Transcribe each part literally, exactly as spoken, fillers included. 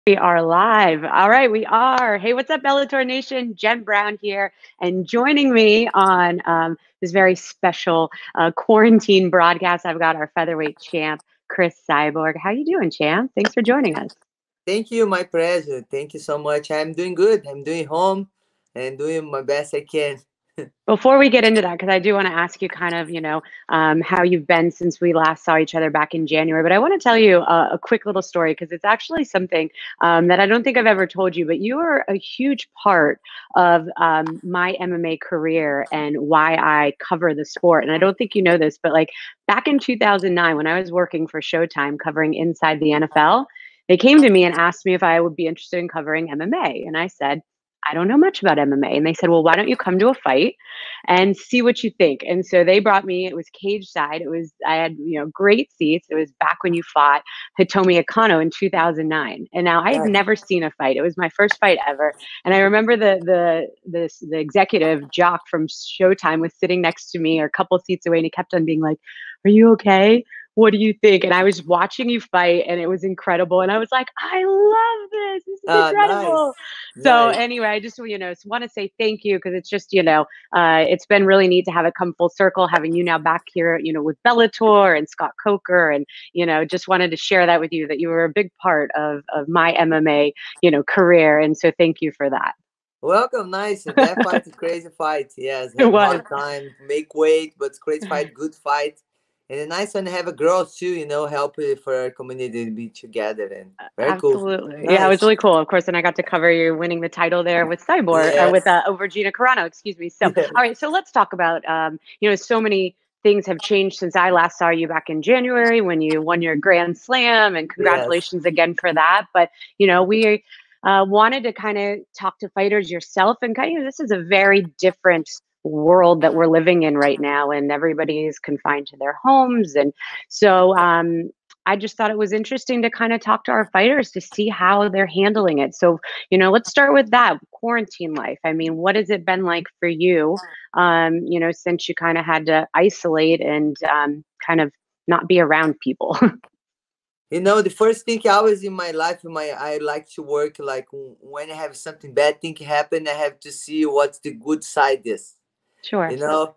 We are live. All right, we are. Hey, what's up, Bellator Nation? Jen Brown here, and joining me on um, this very special uh, quarantine broadcast, I've got our featherweight champ, Cris Cyborg. How you doing, champ? Thanks for joining us. Thank you, my pleasure. Thank you so much. I'm doing good. I'm doing home and doing my best I can. Before we get into that, because I do want to ask you kind of, you know, um, how you've been since we last saw each other back in January. But I want to tell you a, a quick little story because it's actually something um, that I don't think I've ever told you. But you are a huge part of um, my M M A career and why I cover the sport. And I don't think you know this, but like back in two thousand nine, when I was working for Showtime covering Inside the N F L, they came to me and asked me if I would be interested in covering M M A. And I said, I don't know much about M M A. And they said, well, why don't you come to a fight and see what you think? And so they brought me, it was cage side. It was, I had, you know, great seats. It was back when you fought Hitomi Akano in two thousand nine. And now I had Right. never seen a fight. It was my first fight ever. And I remember the, the, the, the executive Jock from Showtime was sitting next to me or a couple seats away. And he kept on being like, are you okay? What do you think? And I was watching you fight and it was incredible. And I was like, I love this. This is Ah, nice. incredible. So Nice. anyway, I just, you know, want to say thank you because it's just, you know, uh, it's been really neat to have it come full circle, having you now back here, you know, with Bellator and Scott Coker. And, you know, just wanted to share that with you, that you were a big part of, of my M M A, you know, career. And so thank you for that. Welcome. Nice. That fight is crazy fight. Yes, It have was. hard time, make weight, but crazy fight, good fight. And a nice one to have a girls too, you know, help uh, for our community to be together and very cool. Absolutely. Yeah, it was Nice. really cool. Of course, and I got to cover you winning the title there with Cyborg, uh, with Yes. uh, over Gina Carano, excuse me. So, Yes. all right, so let's talk about, um, you know, so many things have changed since I last saw you back in January when you won your Grand Slam, and Yes. congratulations again for that. But, you know, we uh, wanted to kind of talk to fighters yourself, and kind of, this is a very different world that we're living in right now, and everybody is confined to their homes. And so, um, I just thought it was interesting to kind of talk to our fighters to see how they're handling it. So, you know, let's start with that quarantine life. I mean, what has it been like for you, um, you know, since you kind of had to isolate and um, kind of not be around people? You know, the first thing always in my life, in my I like to work like w- when I have something bad thing happen, I have to see what's the good side is. Sure. You know,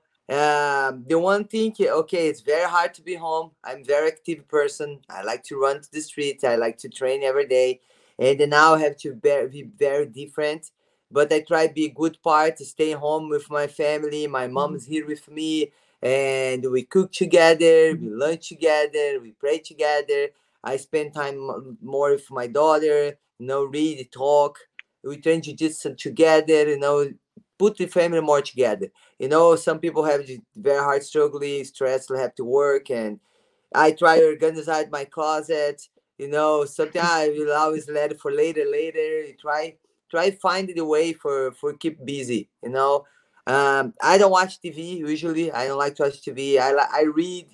um, the one thing, okay, it's very hard to be home. I'm very active person. I like to run to the streets. I like to train every day, and then now I have to be, be very different. But I try to be a good part to stay home with my family. My mom Mhm. is here with me, and we cook together. We Mhm. lunch together. We pray together. I spend time m- more with my daughter. You know, read, talk. We train jiu-jitsu together. You know, put the family more together. You know, some people have just very hard struggling, stress, have to work, and I try to organize my closet. You know, something I will always let it for later, later. Try, try find the way for for keep busy. You know, um, I don't watch T V usually. I don't like to watch T V. I like I read,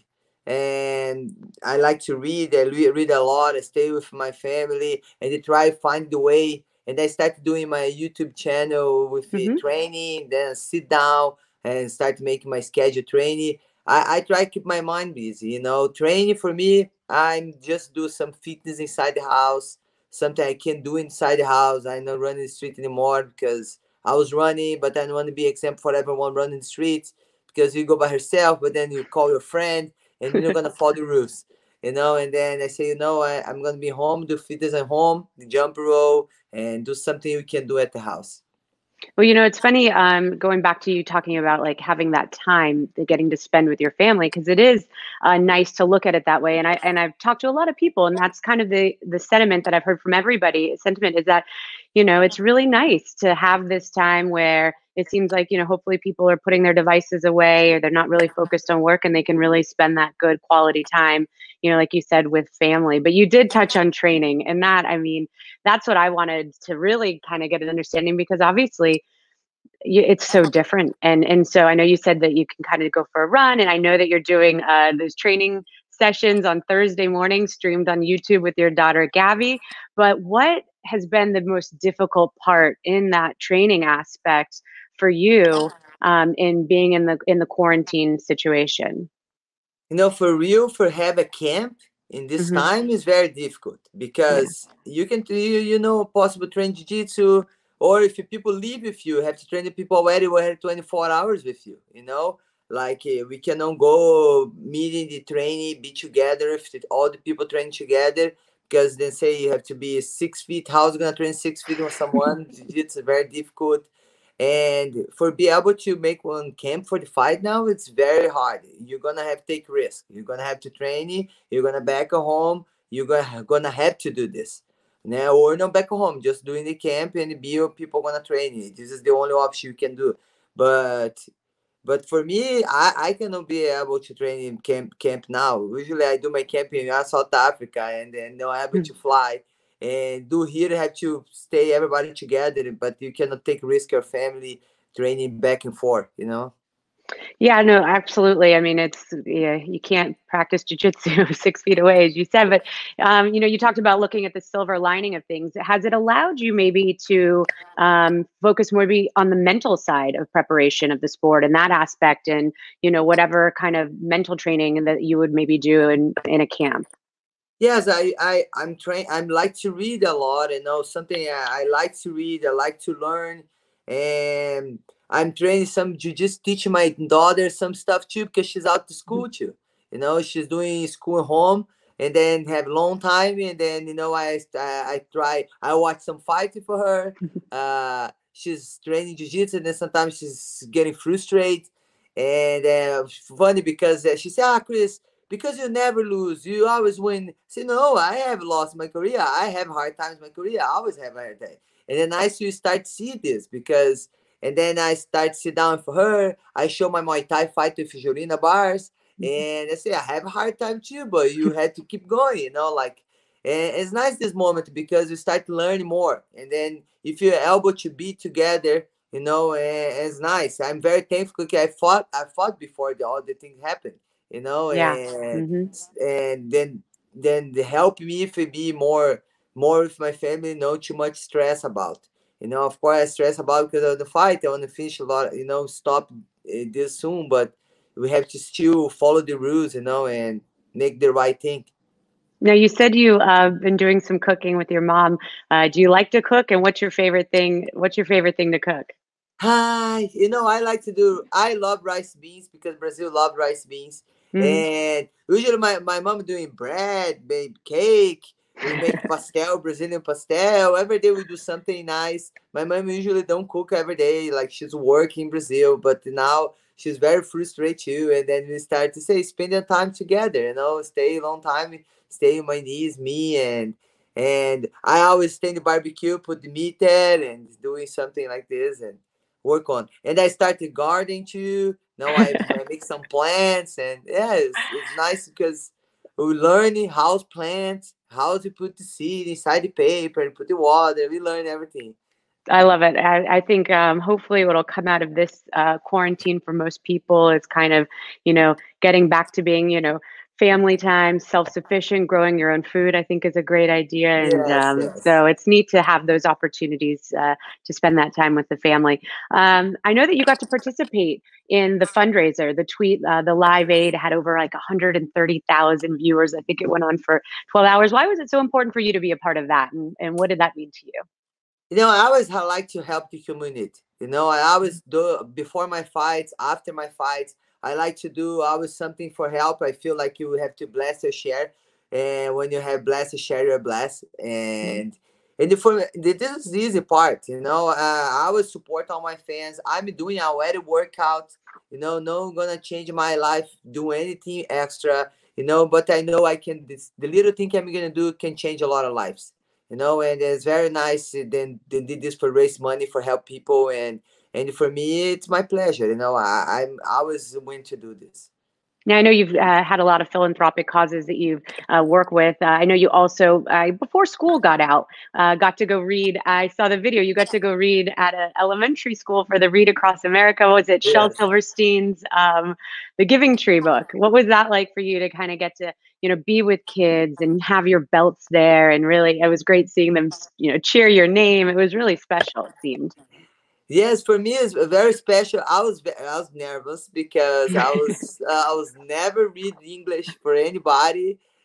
and I like to read. I re- read a lot. I stay with my family, and I try find the way. And I start doing my YouTube channel with the Mhm. training. Then I sit down and start making my schedule training. I, I try to keep my mind busy, you know. Training for me, I'm just do some fitness inside the house. Something I can do inside the house. I not running the street anymore because I was running, but I don't want to be example for everyone running the streets because you go by yourself, but then you call your friend and you're not gonna follow the rules. You know, and then I say, you know, I, I'm gonna be home, do fitness at home, the jump rope, and do something you can do at the house. Well, you know, it's funny, um, going back to you talking about like having that time, the getting to spend with your family, because it is uh, nice to look at it that way. And I and I've talked to a lot of people, and that's kind of the the sentiment that I've heard from everybody. Sentiment is that, you know, it's really nice to have this time where it seems like, you know, hopefully people are putting their devices away or they're not really focused on work and they can really spend that good quality time, you know, like you said, with family. But you did touch on training, and that, I mean, that's what I wanted to really kind of get an understanding because obviously you, it's so different. And and so I know you said that you can kind of go for a run, and I know that you're doing uh, those training sessions on Thursday morning, streamed on YouTube with your daughter Gabby. But what has been the most difficult part in that training aspect for you um, in being in the in the quarantine situation? You know, for real, for have a camp. in this Mhm. time is very difficult Yeah. because you can you, you know possible train jiu-jitsu, or if people live with you, have to train the people already who have twenty-four hours with you, you know, like uh, we cannot go meeting the training, be together if the- all the people train together, because they say you have to be six feet. How's gonna train six feet with someone? Jiu-jitsu is very difficult. And for be able to make one camp for the fight now, it's very hard. You're gonna have to take risk. You're gonna have to train it. You're gonna back at home. You're gonna gonna have to do this now, or not back at home. Just doing the camp and be people gonna train you. This is the only option you can do. But but for me, I, I cannot be able to train in camp camp now. Usually I do my camp in uh, South Africa and then not able to fly. And do here have to stay everybody together, but you cannot take risk your family training back and forth, you know? Yeah, no, absolutely. I mean, it's yeah, you can't practice jujitsu six feet away, as you said. But um, you know, you talked about looking at the silver lining of things. Has it allowed you maybe to um, focus more maybe on the mental side of preparation of the sport and that aspect, and you know, whatever kind of mental training that you would maybe do in in a camp? Yes, I, I, I'm trained. I like to read a lot. You know, something I, I like to read. I like to learn, and I'm training some jujitsu. Teaching my daughter some stuff too because she's out to Mhm. school too. You know, she's doing school at home, and then have long time, and then you know, I, I, I try. I watch some fighting for her. Uh, she's training jujitsu, and then sometimes she's getting frustrated, and uh, funny because uh, she said, "Ah, Chris, because you never lose, you always win." See, no, I have lost my career. I have hard times in my career. I always have hard time. And then I you start to see this because, and then I start to sit down for her. I show my Muay Thai fight with Jorina Bars, and I say I have a hard time too, but you had to keep going, you know, like. And it's nice this moment because you start to learn more, and then if you're able to be together, you know, and it's nice. I'm very thankful because I fought, I fought before the, all the things happened, you know, Yeah. and Hmm. and then then they help me if it be more more with my family, not too much stress about. You know, of course I stress about because of the fight. I want to finish a lot, you know, stop uh, this soon, but we have to still follow the rules, you know, and make the right thing. Now, you said you uh, been doing some cooking with your mom. Uh, do you like to cook? And what's your favorite thing? What's your favorite thing to cook? Hi, you know, I like to do, I love rice beans because Brazil love rice beans. Hmm. And usually my, my mom doing bread, babe, cake. We make pastel, Brazilian pastel. Every day we do something nice. My mom usually don't cook every day, like she's working in Brazil, but now she's very frustrated too. And then we start to say, spending time together, you know, stay a long time, stay on my knees, me and and I always stay in the barbecue, put the meat there and doing something like this. And work on. And I started gardening too. Now I, I make some plants, and yeah, it's, it's nice because we're learning house plants, how to put the seed inside the paper and put the water. We learn everything. I love it. I, I think um, hopefully what'll come out of this uh, quarantine for most people is kind of, you know, getting back to being, you know, family time, self-sufficient, growing your own food, I think is a great idea. And Yes, um, yes. so it's neat to have those opportunities uh, to spend that time with the family. Um, I know that you got to participate in the fundraiser, the tweet, uh, the Live Aid had over like one hundred thirty thousand viewers. I think it went on for twelve hours. Why was it so important for you to be a part of that? And, and what did that mean to you? You know, I always ha- like to help the community. You know, I always do before my fights, after my fights. I like to do always something for help. I feel like you have to bless your share, and when you have blessed, share your bless. Mhm. And and the, for this is the easy part. You know, uh, I always support all my fans. I'm doing already workout. You know, no gonna change my life, do anything extra. You know, but I know I can. This, the little thing I'm gonna do can change a lot of lives, you know, and it's very nice. uh, Then they did this for raise money for help people, and and for me it's my pleasure. You know, I, I'm I always willing to do this. Now, I know you've uh, had a lot of philanthropic causes that you uh, work with. Uh, I know you also, uh, before school got out, uh, got to go read. I saw the video. You got to go read at an elementary school for the Read Across America. Was it Shel Yes. Silverstein's um, The Giving Tree book? What was that like for you to kind of get to, you know, be with kids and have your belts there? And really, it was great seeing them, you know, cheer your name. It was really special, it seemed. Yes, for me it's very special. I was ve- I was nervous because I was uh, I was never read English for anybody,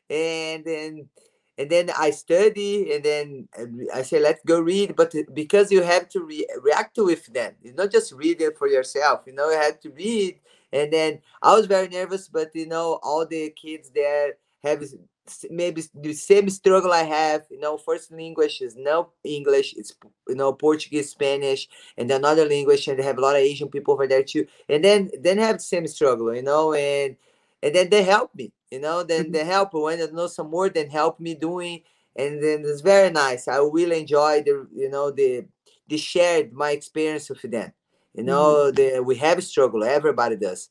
and then and then I study, and then I say, let's go read. But because you have to re- react to with them, it's not just read it for yourself. You know, you have to read. And then I was very nervous, but you know, all the kids there have maybe the same struggle I have. You know, first language is no English. It's, you know, Portuguese, Spanish, and another language, and they have a lot of Asian people over there too. And then then have the same struggle, you know, and and then they help me, you know, then Mhm. they help when I know some more, then help me doing, and then it's very nice. I really enjoy the, you know, the the shared my experience with them. You Mhm. know, the we have struggle, everybody does,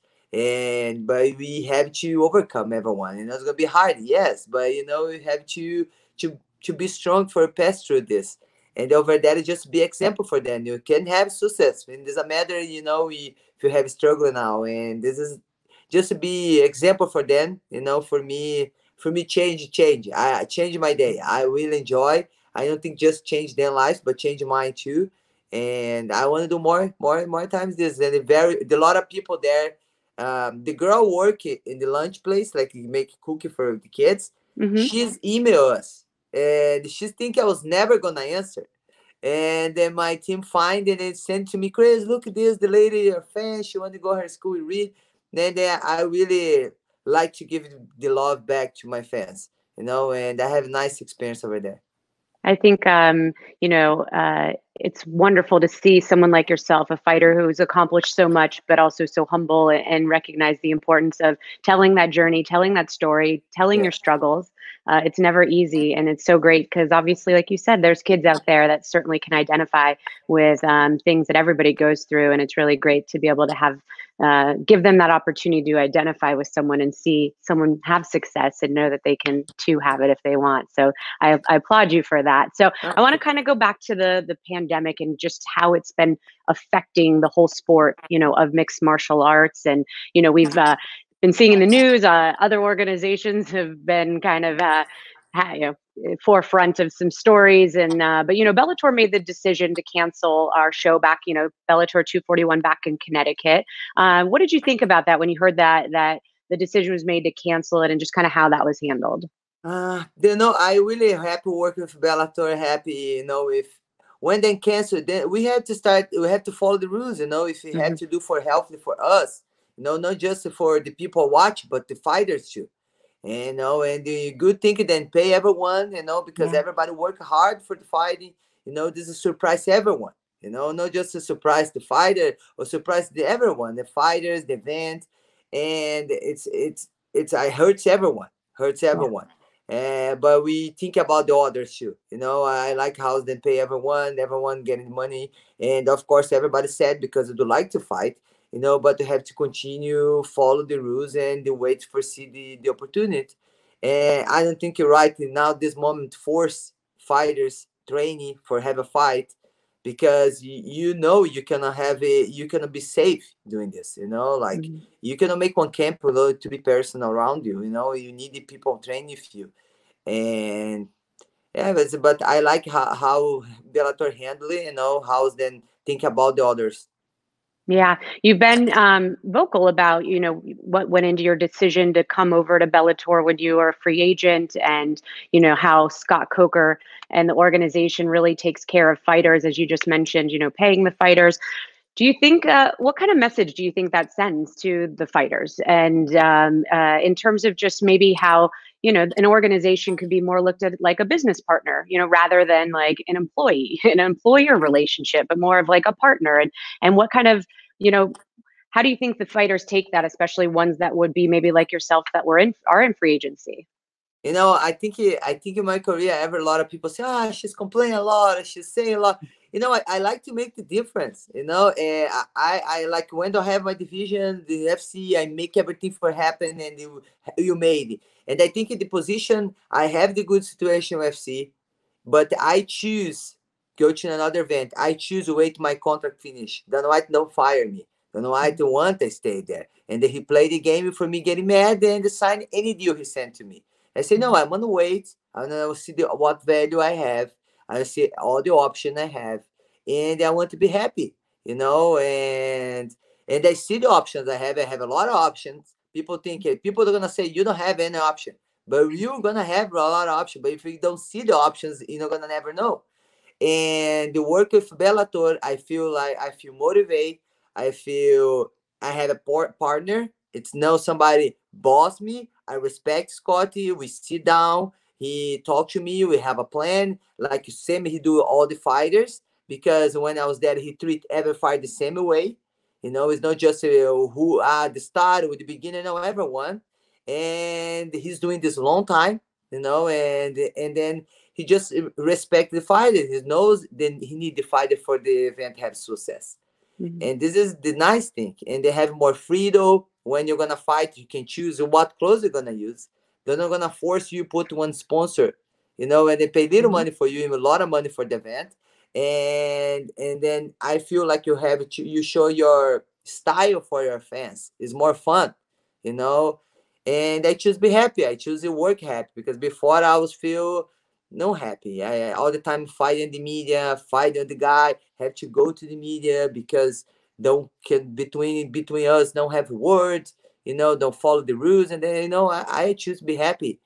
and but we have to overcome everyone. You know, it's gonna be hard, yes, but you know, we have to to to be strong for pass through this. And over there, just be example for them. You can have success. And it doesn't matter, you know, we, if you have struggle now, and this is just to be example for them, you know, for me, for me change change i I change my day. I really enjoy. I don't think just change their lives, but change mine too. And I want to do more more more times this. And it very a lot of people there. Um, the girl work i- in the lunch place, like make cookie for the kids. Mhm. She's email us, and she's think I was never gonna answer. And then my team find it and send to me, Chris, look at this, the lady, your fan, she want to go to her school and read. Then, then I really like to give the love back to my fans, you know, and I have a nice experience over there. I think, um, you know, uh, it's wonderful to see someone like yourself, a fighter who's accomplished so much, but also so humble, a- and recognize the importance of telling that journey, telling that story, telling Yeah. your struggles. Uh, it's never easy. And it's so great because obviously, like you said, there's kids out there that certainly can identify with um, things that everybody goes through. And it's really great to be able to have, uh, give them that opportunity to identify with someone and see someone have success and know that they can too have it if they want. So I, I applaud you for that. So Ah, I want to thank kind of go back to the the pandemic and just how it's been affecting the whole sport, you know, of mixed martial arts. And you know, we've uh, been seeing in the news, uh, other organizations have been kind of uh, ha- you know, forefront of some stories. And uh, but you know, Bellator made the decision to cancel our show back. You know, Bellator two forty-one back in Connecticut. Uh, what did you think about that when you heard that that the decision was made to cancel it, and just kind of how that was handled? Uh, you know, I really happy working with Bellator. Happy, you know, if when they cancel, then we have to start. We have to follow the rules. You know, if we have Hmm. to do for healthy for us, you know, not just for the people watch, but the fighters too. You know, and the good thing then pay everyone. You know, because Yeah. everybody work hard for the fighting. You know, this is surprise everyone. You know, not just to surprise the fighter or surprise the everyone, the fighters, the event, and it's it's it's I hurts everyone, hurts Yeah. everyone. Uh, but we think about the others too. You know, I like how they pay everyone, everyone getting money, and of course everybody sad because they do like to fight. You know, but they have to continue follow the rules and they wait for see the, the opportunity. And I don't think you're right now this moment force fighters training for have a fight because you, you know you cannot have a you cannot be safe doing this. You know, like Mhm. you cannot make one camp without to be person around you. You know, you need the people training with you. And yeah, but, but I like how, how Bellator handle it, you know, how then think about the others. Yeah, you've been um, vocal about, you know, what went into your decision to come over to Bellator when you were a free agent, and you know how Scott Coker and the organization really takes care of fighters, as you just mentioned. You know, paying the fighters. Do you think uh, what kind of message do you think that sends to the fighters? And um, uh, in terms of just maybe how, you know, an organization could be more looked at like a business partner, you know, rather than like an employee, an employer relationship, but more of like a partner. And and what kind of, you know, how do you think the fighters take that, especially ones that would be maybe like yourself that were in are in free agency? You know, I think he, I think in my career, ever a lot of people say, ah, she's complaining a lot, she's saying a lot. You know, I, I like to make the difference. You know, and I, I, I like when I have my division, the F C, I make everything for happen, and you, you made. And I think in the position, I have the good situation with F C, but I choose go to another event. I choose to wait my contract finish. Then White don't fire me. Then White don't want to stay there. And then he played the game for me getting mad and sign any deal he sent to me. I say, no, I'm gonna wait. I'm gonna see the, what value I have. I see all the option I have, and I want to be happy, you know. And and I see the options I have. I have a lot of options. People think people are gonna say you don't have any option, but you're gonna have a lot of options. But if you don't see the options, you're not gonna never know. And the work with Bellator, I feel like I feel motivated. I feel I had a par- partner. It's now somebody boss me. I respect Scotty. We sit down. He talk to me. We have a plan. Like same, he do all the fighters because when I was there, he treat every fight the same way. You know, it's not just uh, who at the start with the beginning, no, everyone. And he's doing this long time. You know, and and then he just respect the fighter. He knows then he need the fighter for the event have success. Mhm. And this is the nice thing. And they have more freedom. When you're gonna fight, you can choose what clothes you're gonna use. They're not gonna force you put one sponsor, you know, and they pay little Mhm. money for you, even a lot of money for the event. And and then I feel like you have to you show your style for your fans. It's more fun, you know. And I choose be happy. I choose to work happy because before I was feel no happy. I, I all the time fighting the media, fighting the guy, have to go to the media because don't can between between us don't have words, you know, don't follow the rules, and then you know I, I choose to be happy.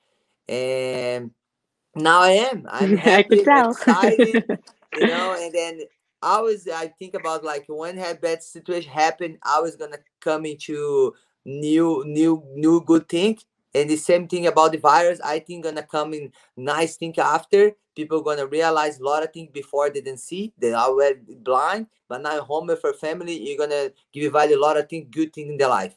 And now I am. I'm I happy, could tell. excited, you know, and then I always I think about like when have bad situation happen, I was gonna come into new new new good thing. And the same thing about the virus, I think gonna come in nice thing after. People gonna realize a lot of things before they didn't see. They are well blind, but now home with her family, you're gonna give value a lot of things, good things in their life.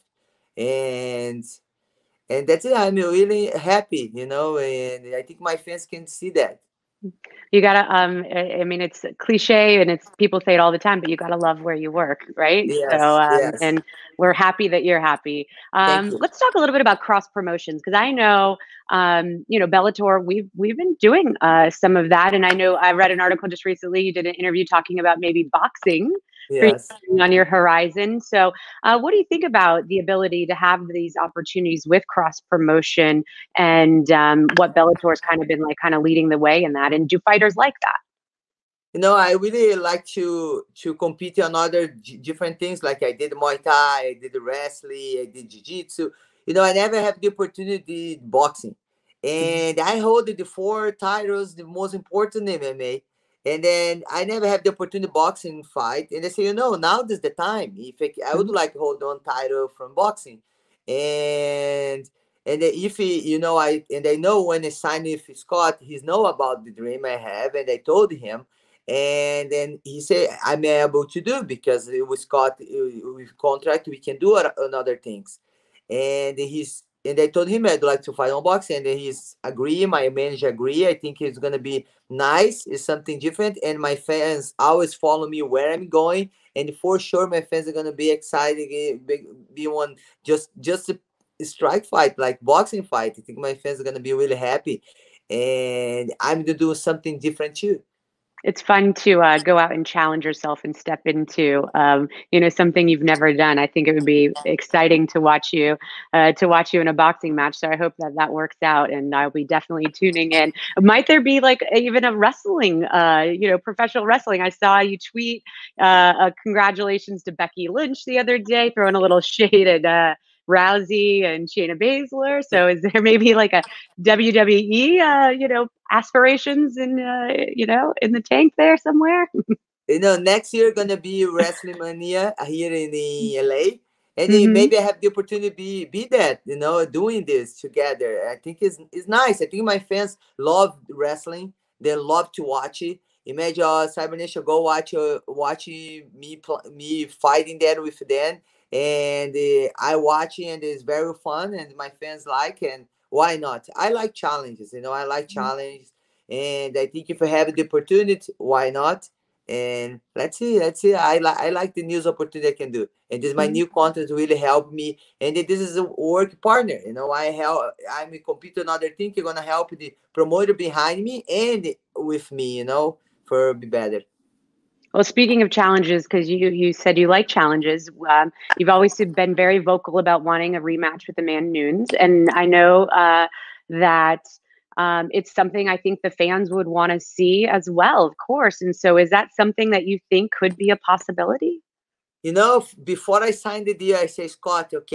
And and that's it. I'm really happy, you know, and I think my fans can see that. You gotta, um, I, I mean, it's cliche and it's people say it all the time, but you gotta love where you work, right? So, Yes, um, yes. and we're happy that you're happy. Thank Um, you. let's talk a little bit about cross promotions because I know, um, you know, Bellator. We've we've been doing uh, some of that, and I know I read an article just recently. You did an interview talking about maybe boxing for you Yes. on your horizon. So, uh, what do you think about the ability to have these opportunities with cross promotion and um, what Bellator's kind of been like, kind of leading the way in that? And do fighters like that? You know, I really like to to compete on other d- different things. Like I did Muay Thai, I did wrestling, I did Jiu Jitsu. You know, I never have the opportunity boxing, Mhm. and I hold the four titles, the most important in M M A. And then I never have the opportunity boxing fight, and they say, you know, now is the time. If I, I would Mhm. like to hold on title from boxing, and and then if he, you know, I and I know when I signed with Scott, he's know about the dream I have, and I told him and then he said I'm able to do because with Scott uh, with contract we can do another things. And he's and I told him I'd like to fight on boxing, and then he's agree. My manager agree. I think it's gonna be nice. It's something different, and my fans always follow me where I'm going. And for sure, my fans are gonna be excited. eh, Be, be one just just a strike fight like boxing fight. I think my fans are gonna be really happy, and I'm gonna do something different too. It's fun to uh, go out and challenge yourself and step into, um, you know, something you've never done. I think it would be exciting to watch you, uh, to watch you in a boxing match. So I hope that that works out, and I'll be definitely tuning in. Might there be like even a wrestling, uh, you know, professional wrestling? I saw you tweet uh, uh, congratulations to Becky Lynch the other day, throwing a little shade at uh, Rousey and Shayna Baszler. So is there maybe like a W W E, uh, you know, aspirations in, uh, you know, in the tank there somewhere? You know, next year gonna be Wrestling Mania here in the L A, and then Mhm. maybe I have the opportunity to be be that, you know, doing this together. I think it's it's nice. I think my fans love wrestling. They love to watch it. Imagine uh, Cyber Nation go watch uh, watching me pl- me fighting there with them, and uh, I watch it, and it's very fun, and my fans like. And why not? I like challenges. You know, I like Mhm. challenges, and I think if I have the opportunity, why not? And let's see, let's see. I like I like the news opportunity I can do, and this my Mhm. new content really help me. And this is a work partner. You know, I help. I'm a computer another thing. You're gonna help the promoter behind me and with me. You know, for be better. Well, speaking of challenges, because you you said you like challenges, um, you've always been very vocal about wanting a rematch with Amanda Nunes, and I know uh, that um, it's something I think the fans would want to see as well, of course. And so, is that something that you think could be a possibility? You know, f- before I signed the deal, I say, Scott, okay,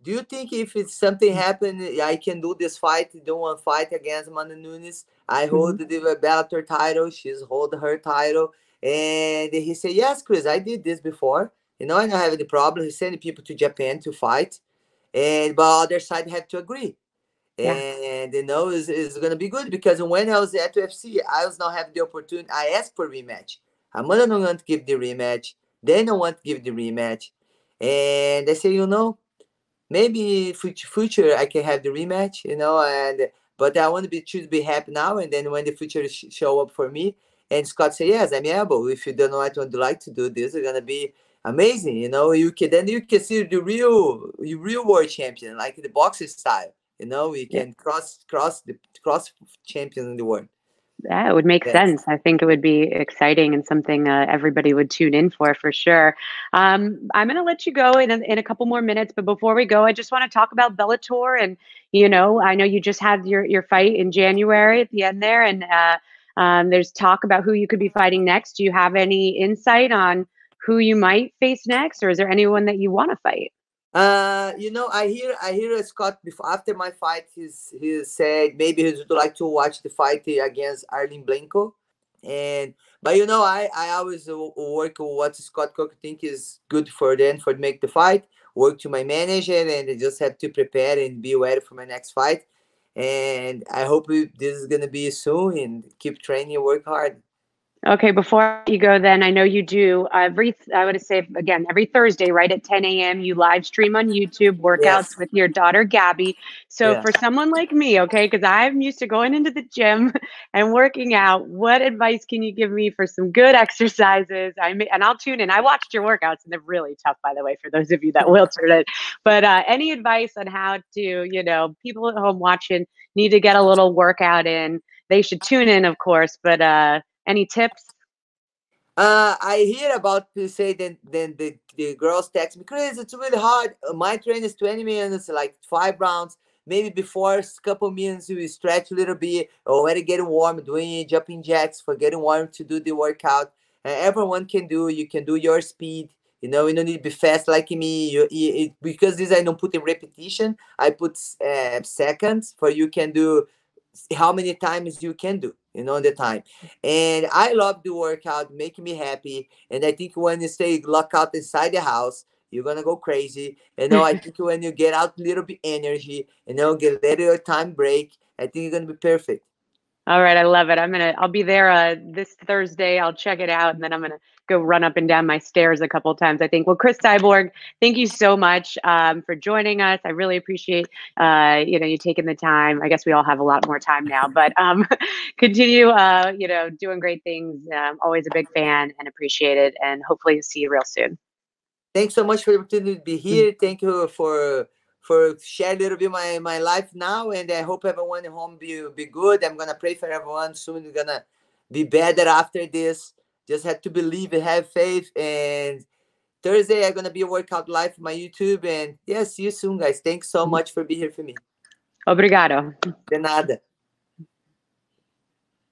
Do you think if it's something happen, I can do this fight, do one fight against Amanda Nunes? I hold Mhm. the Bellator title, she's hold her title. And he said, yes, Chris, I did this before. You know, I don't have any problem. He's sending people to Japan to fight. And but other side have to agree. Yeah. And you know, it's, it's gonna be good because when I was at U F C, I was not having the opportunity. I asked for rematch. Amanda don't want to give the rematch. They don't want to give the rematch. And they say, you know, maybe future future I can have the rematch, you know, and but I want to be choose be happy now, and then when the future sh- show up for me, and Scott say yes, I'm able. If you don't know what would like to do this, it's gonna be amazing, you know. You can then you can see the real, you real world champion, like the boxing style, you know. We Yeah. can cross cross the cross champion in the world. Yeah, it would make Yes. sense. I think it would be exciting and something uh, everybody would tune in for, for sure. Um, I'm going to let you go in a, in a couple more minutes, but before we go, I just want to talk about Bellator. And you know, I know you just had your your fight in January at the end there, and uh, um, there's talk about who you could be fighting next. Do you have any insight on who you might face next, or is there anyone that you want to fight? Uh, you know, I hear I hear Scott before after my fight. He's he said maybe he would like to watch the fight against Arlene Blanco, and but you know I I always uh, work with what Scott Cook think is good for them for make the fight. Work to my manager, and I just have to prepare and be ready for my next fight. And I hope we, this is gonna be soon. And keep training, work hard. Okay, before you go, then I know you do every, I would say again, every Thursday, right at ten a m, you live stream on YouTube workouts Yes. with your daughter, Gabby. So Yeah. for someone like me, okay, because I'm used to going into the gym and working out, what advice can you give me for some good exercises? I may, and I'll tune in. I watched your workouts and they're really tough, by the way, for those of you that will tune in. But uh, any advice on how to, you know, people at home watching need to get a little workout in. They should tune in, of course, but uh, any tips? Uh, I hear about people say then then the, the girls text me, Chris, it's really hard. Uh, My train is twenty minutes, like five rounds. Maybe before a couple minutes you stretch a little bit, already getting warm, doing jumping jacks for getting warm to do the workout. Uh, everyone can do. You can do your speed. You know, you don't need to be fast like me. You, you it, because this I don't put in repetition. I put uh, seconds for you can do how many times you can do. You know the time. And I love the workout, make me happy. And I think when you stay locked out inside the house, you're gonna go crazy. You know, I think when you get out a little bit energy, you know, get let your time break, I think you're gonna be perfect. All right, I love it. I'm gonna I'll be there uh this Thursday. I'll check it out and then I'm gonna go run up and down my stairs a couple of times, I think. Well, Chris Cyborg, thank you so much um, for joining us. I really appreciate uh, you know, you taking the time. I guess we all have a lot more time now, but um continue uh, you know, doing great things. Um, always a big fan and appreciate it and hopefully see you real soon. Thanks so much for the opportunity to be Mm. here. Thank you for for sharing a little bit my my life now, and I hope everyone at home be be good. I'm gonna pray for everyone. Soon we're gonna be better after this. Just have to believe and have faith. And Thursday I'm gonna be a workout live on my YouTube. And yeah, see you soon, guys. Thanks so much for being here for me. Obrigado. De nada.